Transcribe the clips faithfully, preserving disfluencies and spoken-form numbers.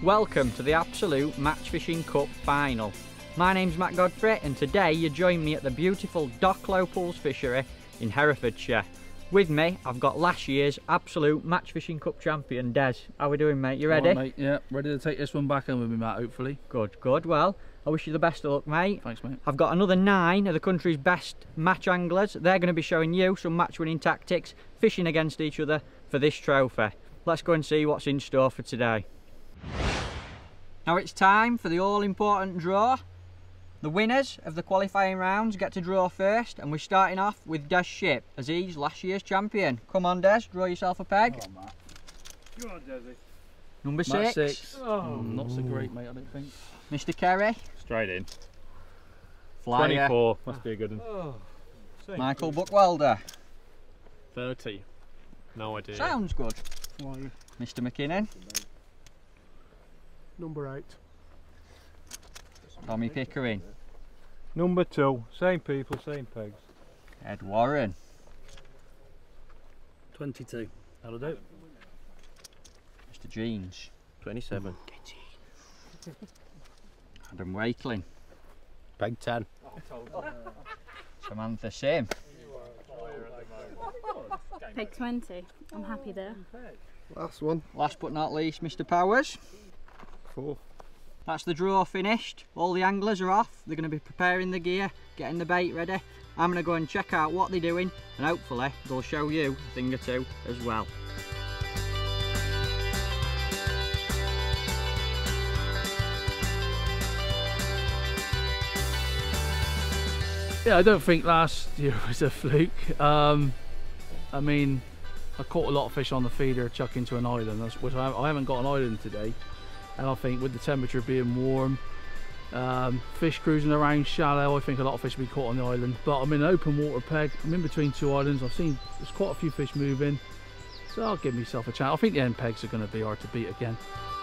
Welcome to the Absolute Match Fishing Cup final. My name's Matt Godfrey and today you join me at the beautiful Docklow Pools Fishery in Herefordshire. With me I've got last year's Absolute Match Fishing Cup champion Des. How are we doing, mate? You ready? Right, mate. Yeah, ready to take this one back home with me, Matt, hopefully. Good, good. Well, I wish you the best of luck, mate. Thanks, mate. I've got another nine of the country's best match anglers. They're going to be showing you some match winning tactics, fishing against each other for this trophy. Let's go and see what's in store for today. Now it's time for the all-important draw. The winners of the qualifying rounds get to draw first, and we're starting off with Des Ship, as he's last year's champion. Come on, Des, draw yourself a peg. Oh, Matt. Go on, Desi. Number Matt six. six. Oh. Mm, not so great, mate, I don't think. Mister Kerry. Straight in. Flyer. twenty-four, must be a good one. Oh. Same. Michael Buckwelder. thirty. No idea. Sounds good. Mister McKinnon. Number eight. Tommy Pickering. Number two. Same people, same pegs. Ed Warren. twenty-two. That'll do. Mister Jeans. twenty-seven. Adam Wakeling. Peg ten. Samantha Sim. Peg twenty. I'm happy there. Last one. Last but not least, Mister Powers. Four. That's the draw finished. All the anglers are off. They're going to be preparing the gear, getting the bait ready. I'm going to go and check out what they're doing, and hopefully they'll show you a thing or two as well. Yeah, I don't think last year was a fluke. Um, I mean, I caught a lot of fish on the feeder chuck into an island, that's- which I, I haven't got an island today. And I think with the temperature being warm, um, fish cruising around shallow, I think a lot of fish will be caught on the island. But I'm in an open water peg, I'm in between two islands, I've seen there's quite a few fish moving. So I'll give myself a chance. I think the end pegs are going to be hard to beat again.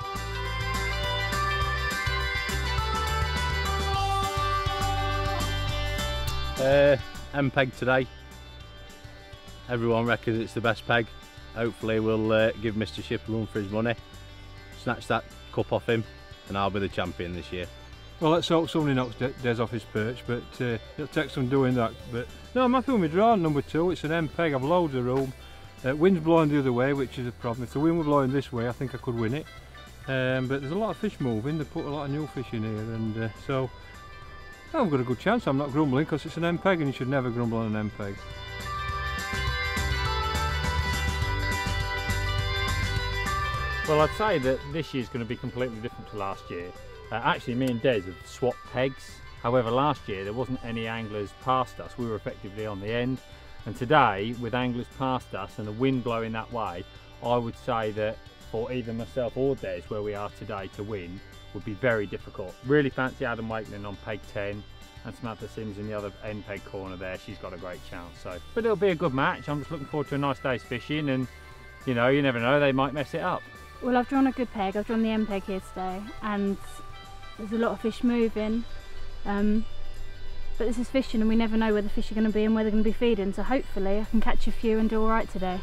Uh, M peg today. Everyone reckons it's the best peg. Hopefully we'll uh, give Mister Ship a run for his money. Snatch that cup off him and I'll be the champion this year. Well, let's hope somebody knocks De Des off his perch, but uh, it'll take some doing that. But no, I'm happy with my draw. Number two, it's an M peg. I've loads of room. Uh, wind's blowing the other way, which is a problem. If the wind were blowing this way, I think I could win it. Um, but there's a lot of fish moving. They put a lot of new fish in here, and uh, so I've got a good chance. I'm not grumbling because it's an M peg, and you should never grumble on an M peg. Well, I'd say that this year's going to be completely different to last year. Uh, actually, me and Des have swapped pegs. However, last year there wasn't any anglers past us. We were effectively on the end. And today, with anglers past us and the wind blowing that way, I would say that for either myself or Des, where we are today, to win would be very difficult. Really fancy Adam Wakeling on peg ten, and Samantha Sims in the other end peg corner there. She's got a great chance. So, but it'll be a good match. I'm just looking forward to a nice day's fishing, and you know, you never know, they might mess it up. Well, I've drawn a good peg. I've drawn the M peg here today, and there's a lot of fish moving. Um, but this is fishing, and we never know where the fish are going to be and where they're going to be feeding. So hopefully, I can catch a few and do all right today.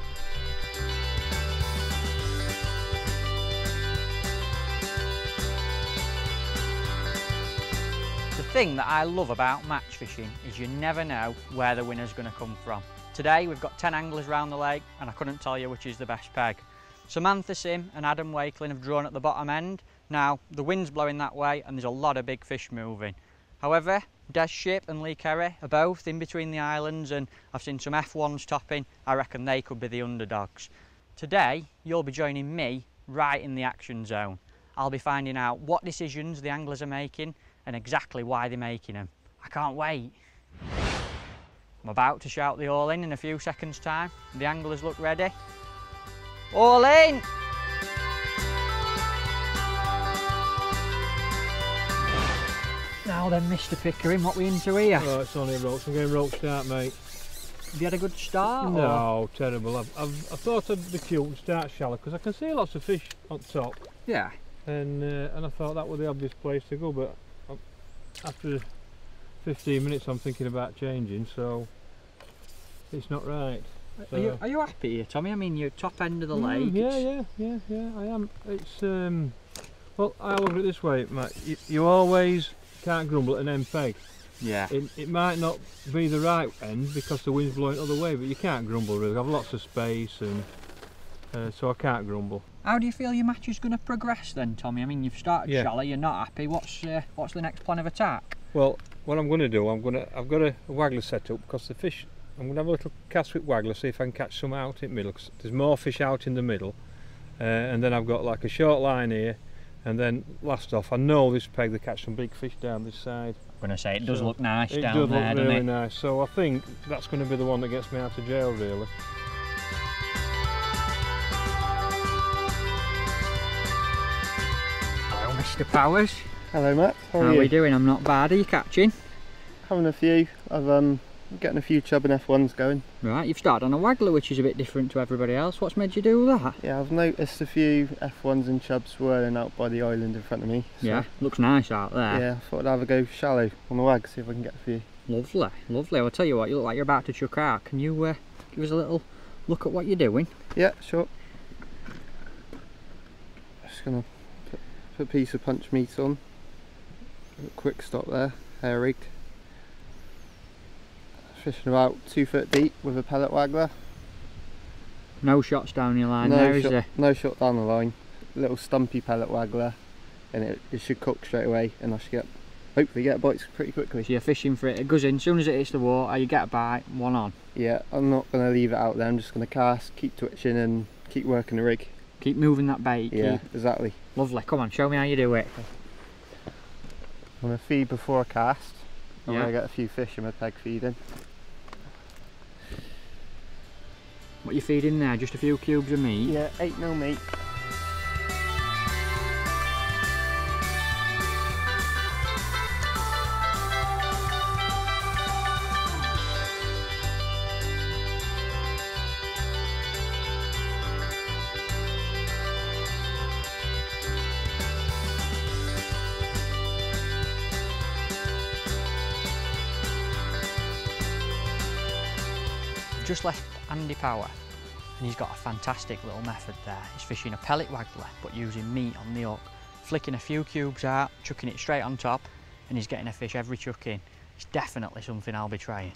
The thing that I love about match fishing is you never know where the winner's going to come from. Today we've got ten anglers round the lake, and I couldn't tell you which is the best peg. Samantha Sim and Adam Wakeling have drawn at the bottom end. Now, the wind's blowing that way and there's a lot of big fish moving. However, Des Ship and Lee Kerry are both in between the islands, and I've seen some F ones topping. I reckon they could be the underdogs. Today, you'll be joining me right in the action zone. I'll be finding out what decisions the anglers are making and exactly why they're making them. I can't wait. I'm about to shout the all in in a few seconds time. The anglers look ready. All in! Now then, Mister Pickering, what we into here? Oh, it's only roach. I'm getting roached out, mate. Have you had a good start? No, or? terrible. I've, I've, I thought I'd be cute and start shallow because I can see lots of fish on top. Yeah. And uh, and I thought that was the obvious place to go, but after fifteen minutes I'm thinking about changing, so it's not right. So. Are you are you happy here, Tommy? I mean, you're top end of the Mm, lake. yeah, it's... yeah, yeah, yeah. I am. It's um, Well, I look at it this way, Matt. You, you always can't grumble at an end peg. Yeah. It, it might not be the right end because the wind's blowing the other way, but you can't grumble really. I've lots of space, and uh, so I can't grumble. How do you feel your match is going to progress then, Tommy? I mean, you've started Yeah. shallow, you're not happy. What's uh, what's the next plan of attack? Well, what I'm going to do, I'm going to, I've got a, a waggler set up because the fish. I'm going to have a little cast with waggler, see if I can catch some out in the middle. 'Cause there's more fish out in the middle, uh, and then I've got like a short line here, and then last off, I know this peg they catch some big fish down this side. I'm going to say it does So, look nice It down does there, look doesn't really it? nice. So I think that's going to be the one that gets me out of jail, really. Hello, Mister Powers. Hello Matt, how How are are you? we doing? I'm not bad. Are you catching? Having a few. I've um getting a few chub and F ones going. Right, you've started on a waggler, which is a bit different to everybody else. What's made you do that? Yeah, I've noticed a few F ones and chubs swirling out by the island in front of me. So, Yeah, looks nice out there. Yeah, I thought I'd have a go shallow on the wag, see if I can get a few. Lovely, lovely. I'll tell you what, you look like you're about to chuck out. Can you uh, give us a little look at what you're doing? Yeah, sure. Just gonna put, put a piece of punch meat on. A quick stop there, hair rigged. Fishing about two foot deep with a pellet waggler. No shots down your line no there, is shot, there? no shot down the line. Little stumpy pellet waggler, and it, it should cook straight away, and I should get hopefully get bites pretty quickly. So you're fishing for it, it goes in, as soon as it hits the water, you get a bite, one on. Yeah, I'm not going to leave it out there, I'm just going to cast, keep twitching and keep working the rig. Keep moving that bait. Yeah, Keep... exactly. Lovely, come on, show me how you do it. I'm going to feed before I cast. I'm Yeah. going to get a few fish in my peg feeding. What are you feeding there? Just a few cubes of meat? Yeah, eight mil meat. Just left Andy Power and he's got a fantastic little method there. He's fishing a pellet waggler but using meat on the hook, flicking a few cubes out, chucking it straight on top, and he's getting a fish every chuck in. It's definitely something I'll be trying.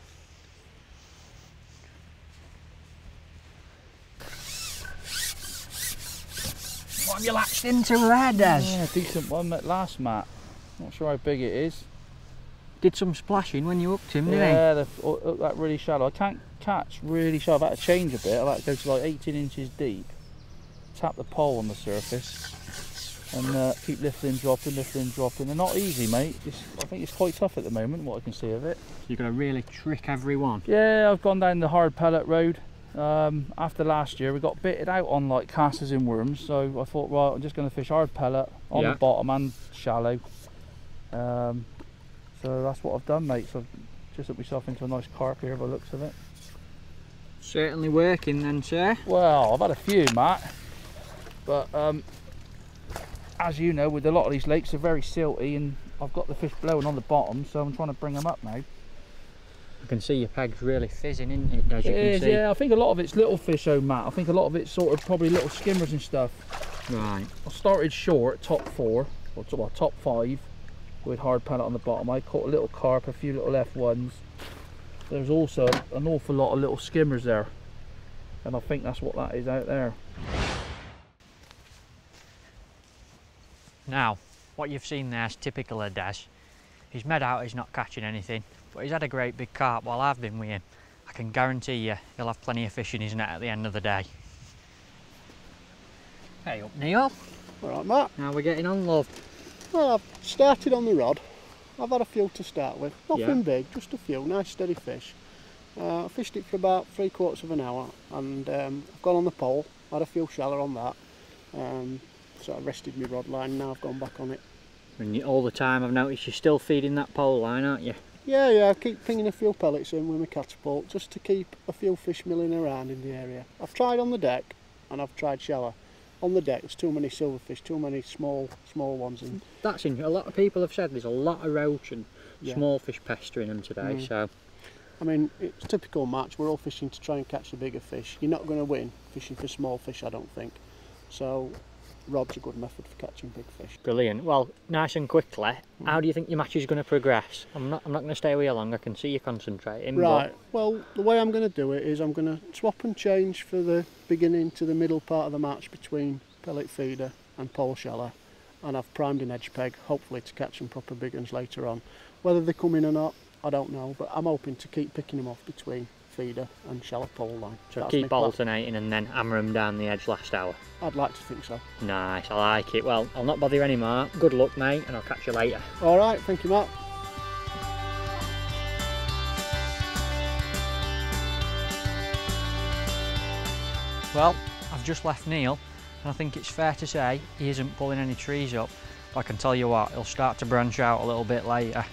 What have you latched into there, Des? Yeah, decent one at last, Matt. Not sure how big it is. Did some splashing when you hooked him, didn't Yeah, the, oh, look, that really shallow. I can't catch really shallow. I've had to change a bit. I've had to go to like eighteen inches deep. Tap the pole on the surface and uh, keep lifting, dropping, lifting, dropping. They're not easy, mate. It's, I think it's quite tough at the moment, what I can see of it. he? You've got to really trick everyone. Yeah, I've gone down the hard pellet road. Um, after last year, we got bitted out on like casters and worms, so I thought, right, I'm just going to fish hard pellet on Yeah. the bottom and shallow. Um, so that's what I've done, mate. So I've just hooked myself into a nice carp here by the looks of it. Certainly working then, sir. Well, I've had a few, Matt, but um, as you know, with a lot of these lakes, they're very silty, and I've got the fish blowing on the bottom, so I'm trying to bring them up now. I can see your peg's really fizzing, isn't it, as you It can is, see? yeah. I think a lot of it's little fish, oh, Matt. I think a lot of it's sort of probably little skimmers and stuff. Right. I started short, top four, or top, well, top five, with hard pellet on the bottom. I caught a little carp, a few little F ones. There's also an awful lot of little skimmers there, and I think that's what that is out there. Now, what you've seen there is typical of Des. He's made out he's not catching anything, but he's had a great big carp while I've been with him. I can guarantee you he'll have plenty of fish in his net at the end of the day. Hey up, Neil. Alright, Matt. How are we getting on, love? Well, I've started on the rod. I've had a few to start with. Nothing Yeah. big, just a few. Nice steady fish. Uh, I fished it for about three quarters of an hour, and um, I've gone on the pole. Had a few shallow on that. Um, so I rested my rod line. Now I've gone back on it. And you, all the time I've noticed you're still feeding that pole line, aren't you? Yeah, yeah. I keep pinging a few pellets in with my catapult just to keep a few fish milling around in the area. I've tried on the deck, and I've tried shallow. On the deck, there's too many silverfish, too many small, small ones. And That's in, a lot of people have said there's a lot of roach and Yeah. small fish pestering them today, Mm. so I mean, it's a typical match. We're all fishing to try and catch the bigger fish. You're not going to win fishing for small fish, I don't think. So rod's a good method for catching big fish. Brilliant. Well, nice and quickly, Mm. how do you think your match is going to progress? I'm not, I'm not going to stay with you long, I can see you concentrating. Right, well, the way I'm going to do it is I'm going to swap and change for the beginning to the middle part of the match between pellet feeder and pole sheller, and I've primed an edge peg, hopefully to catch some proper big ones later on. Whether they come in or not, I don't know, but I'm hoping to keep picking them off between feeder and shallow pole line. So That's keep my plan. alternating and then hammer them down the edge last hour. I'd like to think so. Nice, I like it. Well, I'll not bother you anymore. Good luck, mate, and I'll catch you later. All right, thank you, Matt. Well, I've just left Neil, and I think it's fair to say he isn't pulling any trees up. But I can tell you what, he'll start to branch out a little bit later.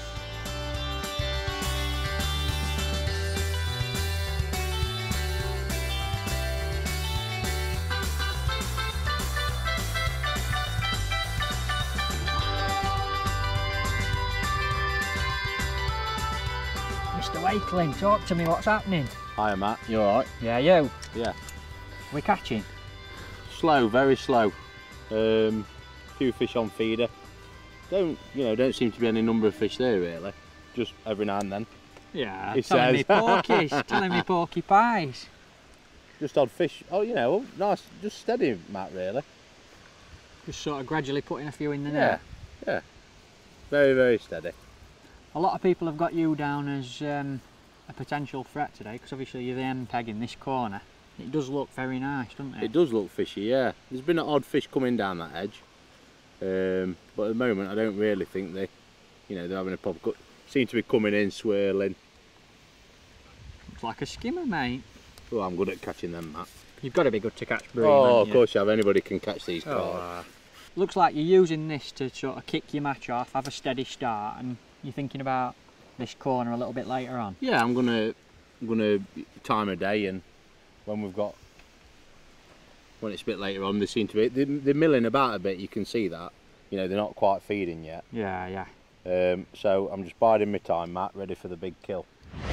Mister Wakeling, talk to me, what's happening? Hiya Matt, you alright? Yeah, you? Yeah. We're catching? Slow, very slow. Um, few fish on feeder. Don't, you know, don't seem to be any number of fish there really. Just every now and then. Yeah, He telling me says. porkies, telling me porky pies. Just odd fish. Oh, you know, nice, just steady Matt really. Just sort of gradually putting a few in the Yeah, net. yeah. Very, very steady. A lot of people have got you down as um, a potential threat today, because obviously you're the end peg in this corner. It does look very nice, doesn't it? It does look fishy, yeah. There's been an odd fish coming down that edge. Um, but at the moment I don't really think they, you know, they're having a pop. Seem to be coming in, swirling. It's like a skimmer, mate. Oh, I'm good at catching them, Matt. You've got to be good to catch bream, Oh, haven't of you? course you have. Anybody can catch these Oh, carp. uh, looks like you're using this to sort of kick your match off, have a steady start, and you're thinking about this corner a little bit later on. Yeah, I'm gonna, I'm gonna time a day, and when we've got, when it's a bit later on, they seem to be, they're, they're milling about a bit. You can see that. You know, they're not quite feeding yet. Yeah, yeah. Um, so I'm just biding my time, Matt, ready for the big kill.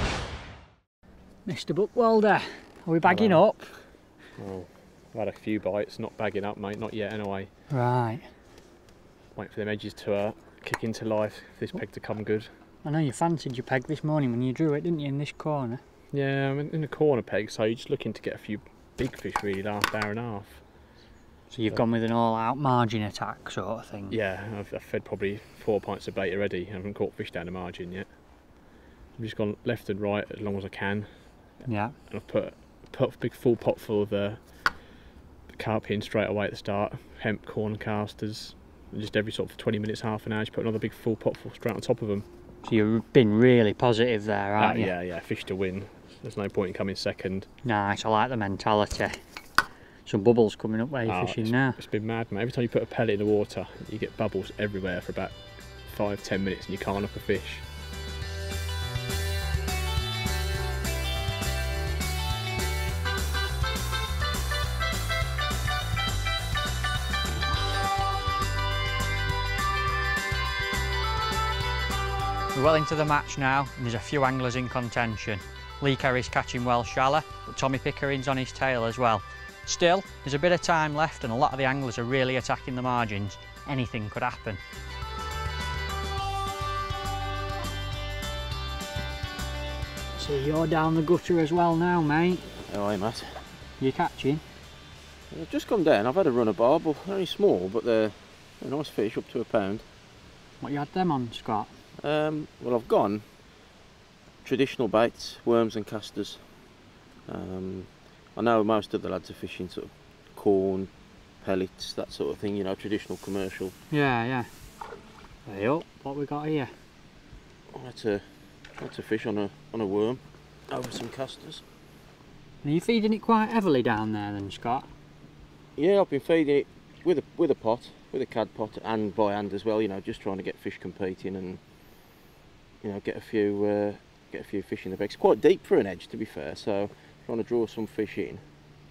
Mister Bookwalder, are we bagging Hello. up? Oh, I've had a few bites, not bagging up mate, not yet anyway. Right. Wait for them edges to uh, kick into life, for this peg to come good. I know you fancied your peg this morning when you drew it, didn't you, in this corner? Yeah, I'm in, in the corner peg, so you're just looking to get a few big fish really last hour and a half. So you've gone with an all-out margin attack sort of thing? Yeah, I've, I've fed probably four pints of bait already. I haven't caught fish down the margin yet. I've just gone left and right as long as I can. Yeah. And I've put, put a big full pot full of the, the carp in straight away at the start. Hemp, corn casters. And just every sort of twenty minutes, half an hour, just put another big full pot full straight on top of them. So you've been really positive there, Uh, aren't you? yeah, yeah, fish to win. There's no point in coming second. Nice, I like the mentality. Some bubbles coming up where you're Oh, fishing it's, now. It's been mad, mate. Every time you put a pellet in the water, you get bubbles everywhere for about five, ten minutes and you can't hook a fish. We're well into the match now, and there's a few anglers in contention. Lee Carey's catching well shallow, but Tommy Pickering's on his tail as well. Still, there's a bit of time left and a lot of the anglers are really attacking the margins. Anything could happen. So you're down the gutter as well now, mate. All right, Matt. You're catching? I've just gone down. I've had a run of barb, very small, but they're, they're nice fish, up to a pound. What you had them on, Scott? Um, well, I've gone traditional baits, worms and casters. Um, I know most of the lads are fishing sort of corn, pellets, that sort of thing, you know, traditional commercial. Yeah, yeah. Hey up, what we got here? Oh, that's a that's a fish on a on a worm over some casters. Are you feeding it quite heavily down there then, Scott? Yeah, I've been feeding it with a with a pot, with a cad pot, and by hand as well. You know, just trying to get fish competing and you know get a few uh, get a few fish in the bag. It's quite deep for an edge, to be fair, so trying to draw some fish in.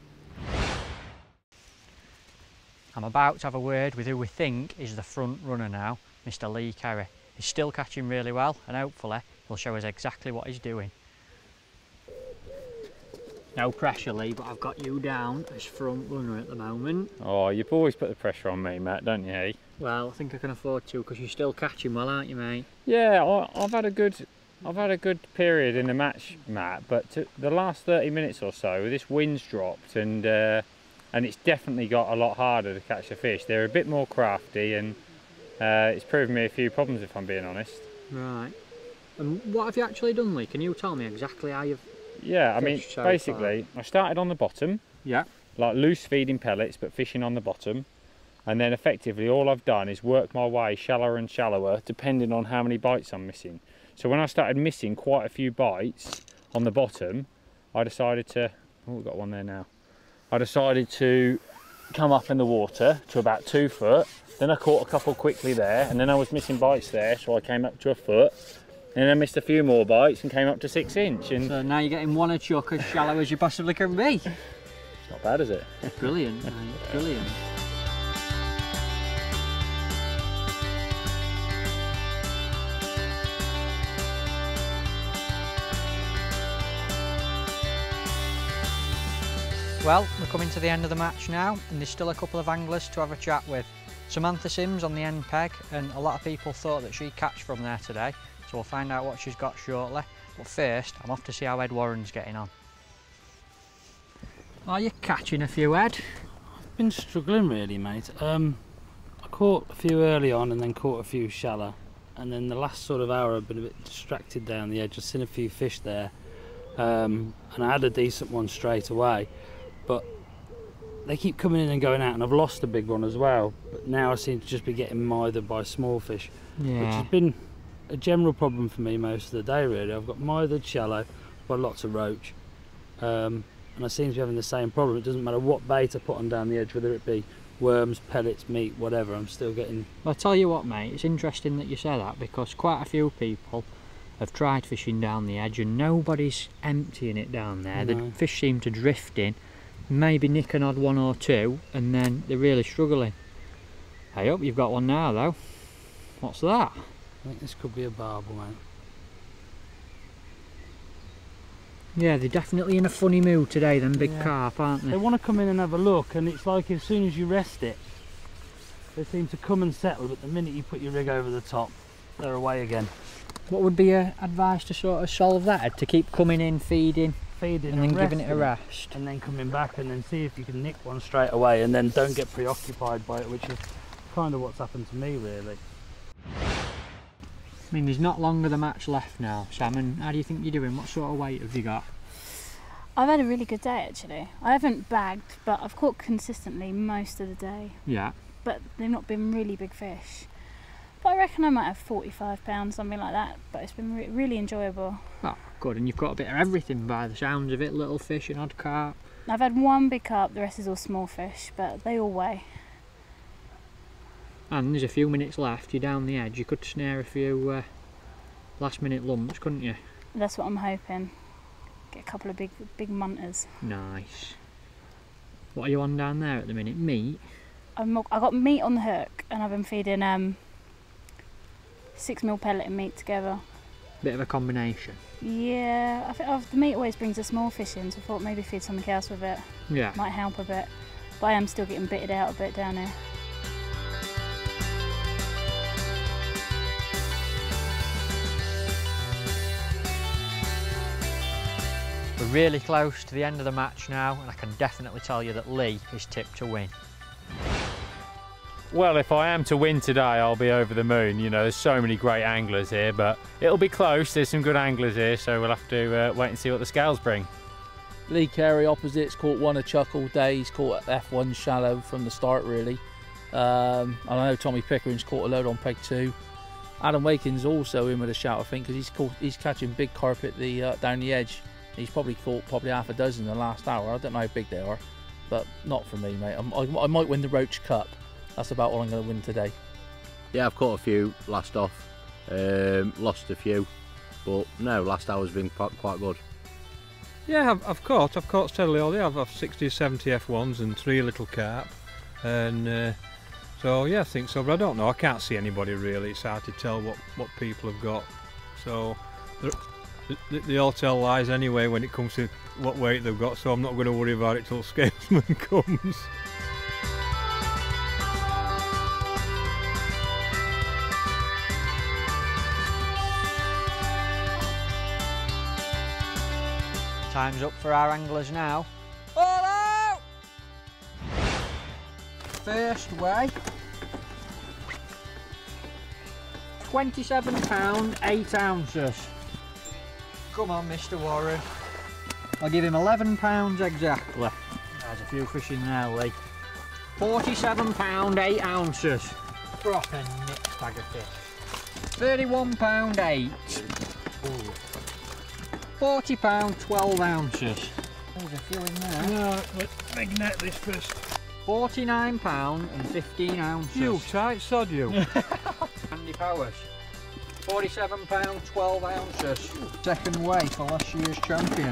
I'm about to have a word with who we think is the front runner now, Mister Lee Carey. He's still catching really well, and hopefully he'll show us exactly what he's doing. No pressure, Lee, but I've got you down as front runner at the moment. Oh, you've always put the pressure on me, Matt, don't you? Well, I think I can afford to because you're still catching well, aren't you, mate? Yeah, I, I've had a good, I've had a good period in the match, Matt. But to, the last thirty minutes or so, this wind's dropped, and uh, and it's definitely got a lot harder to catch the fish. They're a bit more crafty, and uh, it's proven me a few problems, if I'm being honest. Right. And what have you actually done, Lee? Can you tell me exactly how you've? Yeah, I mean, so basically, far. I started on the bottom. Yeah. Like loose feeding pellets, but fishing on the bottom. And then effectively all I've done is work my way shallower and shallower depending on how many bites I'm missing. So when I started missing quite a few bites on the bottom, I decided to, oh, we've got one there now. I decided to come up in the water to about two foot. Then I caught a couple quickly there, and then I was missing bites there, so I came up to a foot. And then I missed a few more bites and came up to six inch. And so now you're getting one a chuck as shallow as you possibly can be. It's not bad, is it? Brilliant, mate, brilliant. Well, we're coming to the end of the match now, and there's still a couple of anglers to have a chat with. Samantha Sims on the end peg, and a lot of people thought that she'd catch from there today, so we'll find out what she's got shortly. But first, I'm off to see how Ed Warren's getting on. Are you catching a few, Ed? I've been struggling really, mate. Um, I caught a few early on and then caught a few shallow, and then the last sort of hour I've been a bit distracted down the edge. I've seen a few fish there, um, and I had a decent one straight away. But they keep coming in and going out, and I've lost a big one as well. But now I seem to just be getting mithered by small fish, Yeah. which has been a general problem for me most of the day, really. I've got mithered shallow, but lots of roach, um, and I seem to be having the same problem. It doesn't matter what bait I put on down the edge, whether it be worms, pellets, meat, whatever, I'm still getting... Well, I'll tell you what, mate, it's interesting that you say that, because quite a few people have tried fishing down the edge and nobody's emptying it down there. No. The fish seem to drift in, maybe nick an odd one or two, and then they're really struggling. Hey up, you've got one now though. What's that? I think this could be a barbel, mate. Yeah, they're definitely in a funny mood today, them big Yeah. carp, aren't they? They want to come in and have a look, and it's like as soon as you rest it, they seem to come and settle, but the minute you put your rig over the top, they're away again. What would be your advice to sort of solve that, Ed? To keep coming in, feeding, Feeding and then giving it a resting, rest? and then coming back, and then see if you can nick one straight away, and then don't get preoccupied by it, which is kind of what's happened to me, really. I mean, there's not long of the match left now, Sam, and how do you think you're doing? What sort of weight have you got? I've had a really good day actually. I haven't bagged, but I've caught consistently most of the day. Yeah. But they've not been really big fish. But I reckon I might have forty-five pounds, something like that. But it's been re really enjoyable. Oh, good, and you've got a bit of everything by the sounds of it, little fish and odd carp. I've had one big carp, the rest is all small fish, but they all weigh. And there's a few minutes left, you're down the edge, you could snare a few uh, last minute lumps, couldn't you? That's what I'm hoping. Get a couple of big big munters. Nice. What are you on down there at the minute? Meat? I'm, I got meat on the hook, and I've been feeding um, six mil pellet and meat together. Bit of a combination. Yeah, I think I've, the meat always brings the small fish in, so I thought maybe feed something else with it. Yeah. Might help a bit. But I am still getting bitted out a bit down here. We're really close to the end of the match now, and I can definitely tell you that Lee is tipped to win. Well, if I am to win today, I'll be over the moon. You know, there's so many great anglers here, but it'll be close. There's some good anglers here, so we'll have to uh, wait and see what the scales bring. Lee Carey opposites caught one a chuck all day. He's caught F one shallow from the start, really. Um, and I know Tommy Pickering's caught a load on peg two. Adam Wakin's also in with a shout, I think, because he's caught, he's catching big carp at the uh, down the edge. He's probably caught probably half a dozen in the last hour. I don't know how big they are, but not for me, mate. I'm, I, I might win the Roach Cup. That's about all I'm going to win today. Yeah, I've caught a few last off, um, lost a few, but no, last hour's been quite, quite good. Yeah, I've, I've caught, I've caught steadily all day. I've had sixty, seventy F ones and three little carp, and uh, so yeah, I think so, but I don't know, I can't see anybody really. It's hard to tell what, what people have got, so there, they, they all tell lies anyway when it comes to what weight they've got, so I'm not going to worry about it till scalesman comes. Time's up for our anglers now. All out! First weigh, twenty-seven pound eight ounces. Come on, Mister Warren. I'll give him eleven pounds exactly. There's a few fish in there, Lee. forty-seven pound eight ounces. Proper nick bag of fish. thirty-one pound eight. Ooh. forty pound twelve ounces. There's a few in there. No, let's big net this first. forty-nine pound and fifteen ounces. You tight sod, you. Andy Powers. forty-seven pound twelve ounces. Second weigh for last year's champion.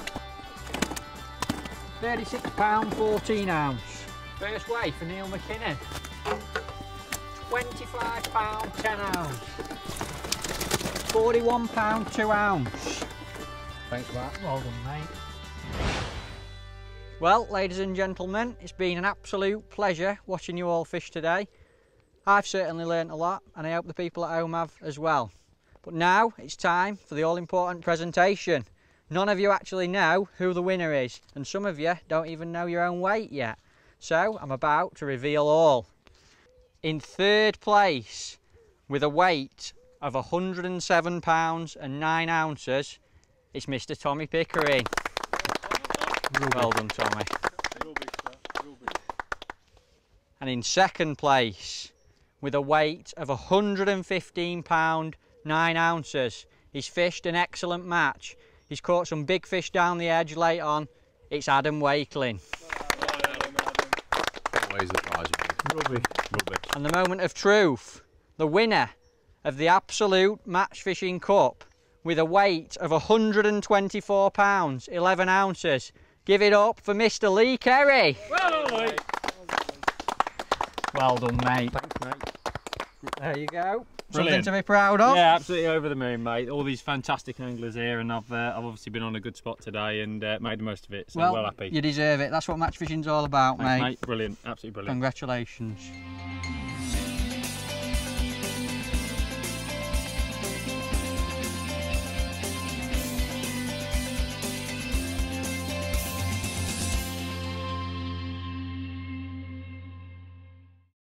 thirty-six pound fourteen ounce. First weigh for Neil McKinnon. twenty-five pound ten ounce. forty-one pound two ounce. Thanks, Matt. Well done, mate. Well, ladies and gentlemen, it's been an absolute pleasure watching you all fish today. I've certainly learnt a lot, and I hope the people at home have as well. But now it's time for the all-important presentation. None of you actually know who the winner is, and some of you don't even know your own weight yet. So I'm about to reveal all. In third place, with a weight of one hundred and seven pounds and nine ounces, it's Mister Tommy Pickering. Well done, Tommy. And in second place, with a weight of one hundred and fifteen pounds nine ounces, he's fished an excellent match. He's caught some big fish down the edge late on. It's Adam Wakeling. Always a prize. Rubbish. Rubbish. And the moment of truth, the winner of the Absolute Match Fishing Cup, with a weight of one hundred and twenty-four pounds eleven ounces. Give it up for Mister Lee Kerry. Well done, Lee. Well done, mate. Thanks, mate. There you go. Brilliant. Something to be proud of. Yeah, absolutely over the moon, mate. All these fantastic anglers here, and I've uh, I've obviously been on a good spot today and uh, made the most of it. So well, well happy. You deserve it. That's what match fishing's all about, Thanks, mate. mate. Brilliant. Absolutely brilliant. Congratulations.